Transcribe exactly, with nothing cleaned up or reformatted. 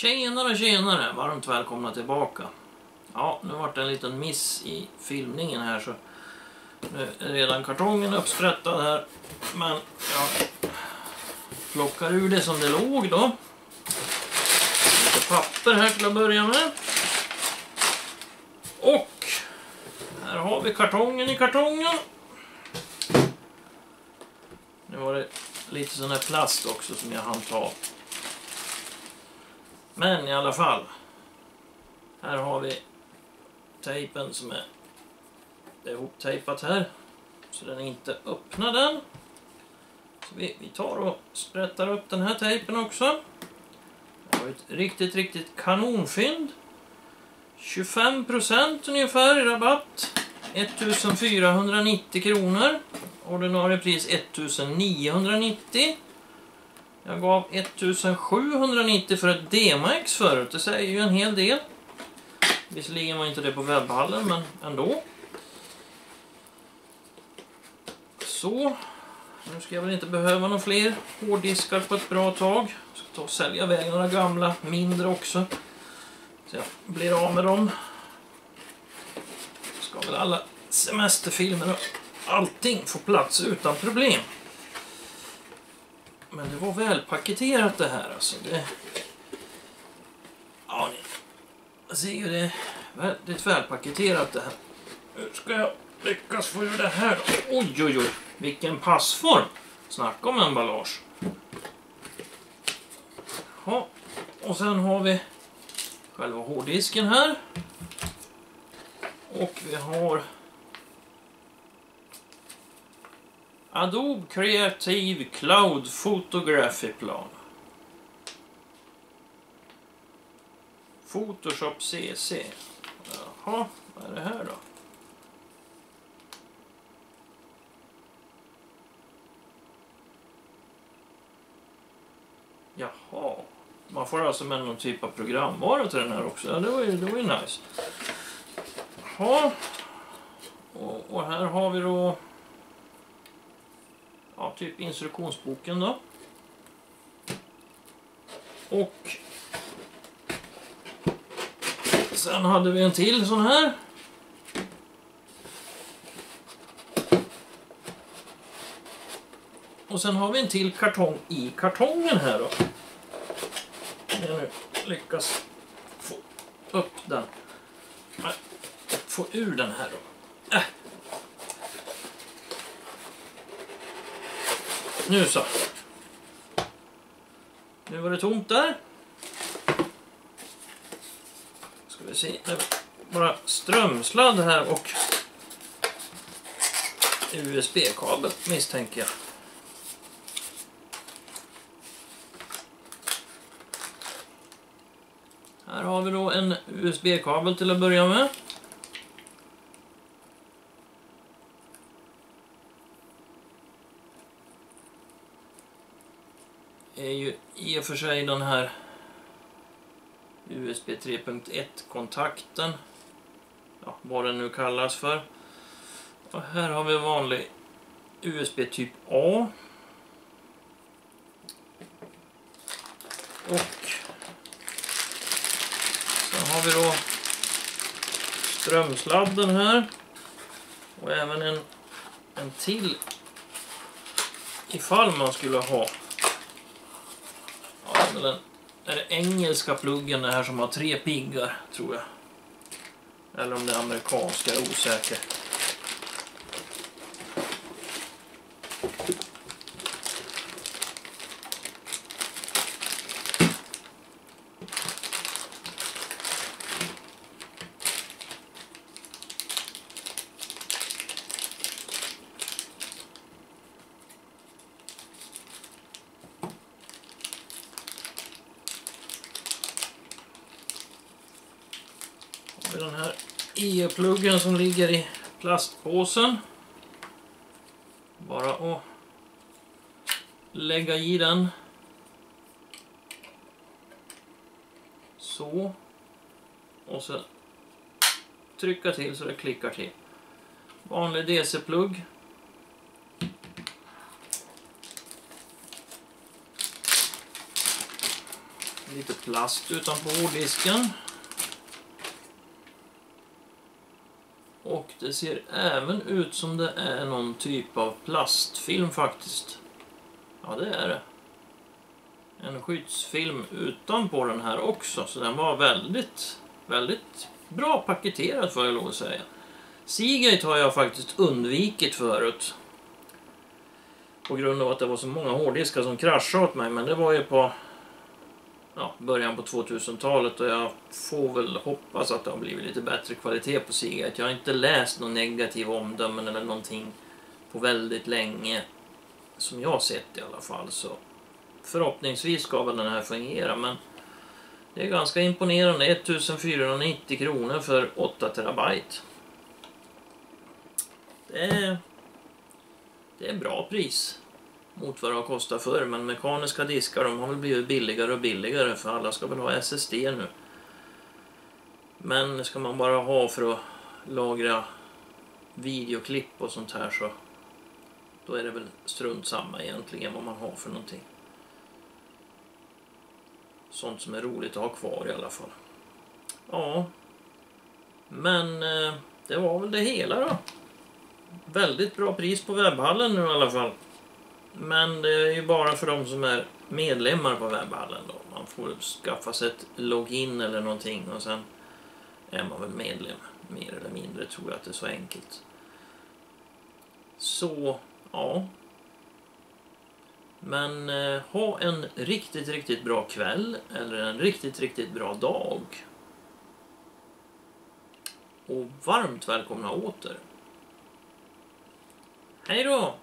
Tjenare, tjenare, varmt välkomna tillbaka. Ja, nu vart det en liten miss i filmningen här, så nu är redan kartongen uppsprättad här. Men jag plockar ur det som det låg då. Lite papper här till att börja med. Och här har vi kartongen i kartongen. Nu var det lite sån här plast också som jag hann ta. Men i alla fall, här har vi tejpen som är, det är ihoptejpat här, så den är inte öppnad än. Så vi, vi tar och sprättar upp den här tejpen också. Det var ett riktigt, riktigt kanonfynd. tjugofem procent ungefär i rabatt. ettusendfyrahundranittio kronor. Ordinarie pris ettusenniohundranittio. Jag gav ettusensjuhundranittio för ett D-max förut. Det säger ju en hel del. Visserligen var inte det på webbhallen, men ändå. Så. Nu ska jag väl inte behöva några fler hårddiskar på ett bra tag. Jag ska ta och sälja iväg några gamla, mindre också. Så jag blir av med dem. Ska väl alla semesterfilmer och allting få plats utan problem. Men det var väl paketerat det här, alltså. Det... Ja, ni ser ju, det är väldigt väl paketerat det här. Hur ska jag lyckas få ur det här då? Oj, oj, oj. Vilken passform. Snacka om emballage. Ja, och sen har vi själva hårddisken här. Och vi har Adobe Creative Cloud Photography plan. Photoshop C C. Jaha, vad är det här då? Jaha, man får alltså med någon typ av programvara till den här också. Ja, det var ju, det var ju nice. Jaha, och, och här har vi då, ja, typ instruktionsboken då. Och sen hade vi en till sån här. Och sen har vi en till kartong i kartongen här då. Jag nu lyckas få upp den. Nej, få ur den här då. Äh. Nu så. Nu var det tomt där. Ska vi se. Det är bara strömsladd här och U S B-kabel misstänker jag. Här har vi då en U S B-kabel till att börja med. Det är ju i och för sig den här U S B tre punkt ett-kontakten. Ja, vad den nu kallas för. Och här har vi vanlig U S B typ A. Och sen har vi då strömsladden här. Och även en, en till ifall man skulle ha. Ja, men den är det engelska pluggen det här som har tre piggar, tror jag. Eller om det är amerikanska, är osäker. Den här E-pluggen som ligger i plastpåsen. Bara att lägga i den. Så. Och så trycka till så det klickar till. Vanlig D C-plugg. lite plast utanpå hårddisken. Och det ser även ut som det är någon typ av plastfilm faktiskt. Ja, det är det. En skyddsfilm utanpå den här också. Så den var väldigt, väldigt bra paketerad, får jag lov att säga. Seagate har jag faktiskt undvikit förut. På grund av att det var så många hårddiskar som kraschade åt mig. Men det var ju på ja, början på tvåtusentalet. Och jag får väl hoppas att det har blivit lite bättre kvalitet på Seagate. Jag har inte läst någon negativ omdömen eller någonting på väldigt länge. Som jag har sett i alla fall. Så förhoppningsvis ska väl den här fungera. Men det är ganska imponerande. ettusensfyrahundranittio kronor för åtta terabyte. Det är, det är bra pris mot vad det har kostat förr. Men mekaniska diskar, de har väl blivit billigare och billigare. För alla ska väl ha S S D nu. Men ska man bara ha för att lagra videoklipp och sånt här, så då är det väl strunt samma egentligen vad man har för någonting. Sånt som är roligt att ha kvar i alla fall. Ja. Men eh, det var väl det hela då. Väldigt bra pris på webbhallen nu i alla fall. Men det är ju bara för de som är medlemmar på webbhallen då. Man får skaffa sig ett login eller någonting och sen är man väl medlem. Mer eller mindre, tror jag att det är så enkelt. Så, ja. Men eh, ha en riktigt, riktigt bra kväll eller en riktigt, riktigt bra dag. Och varmt välkomna åter. Hej då!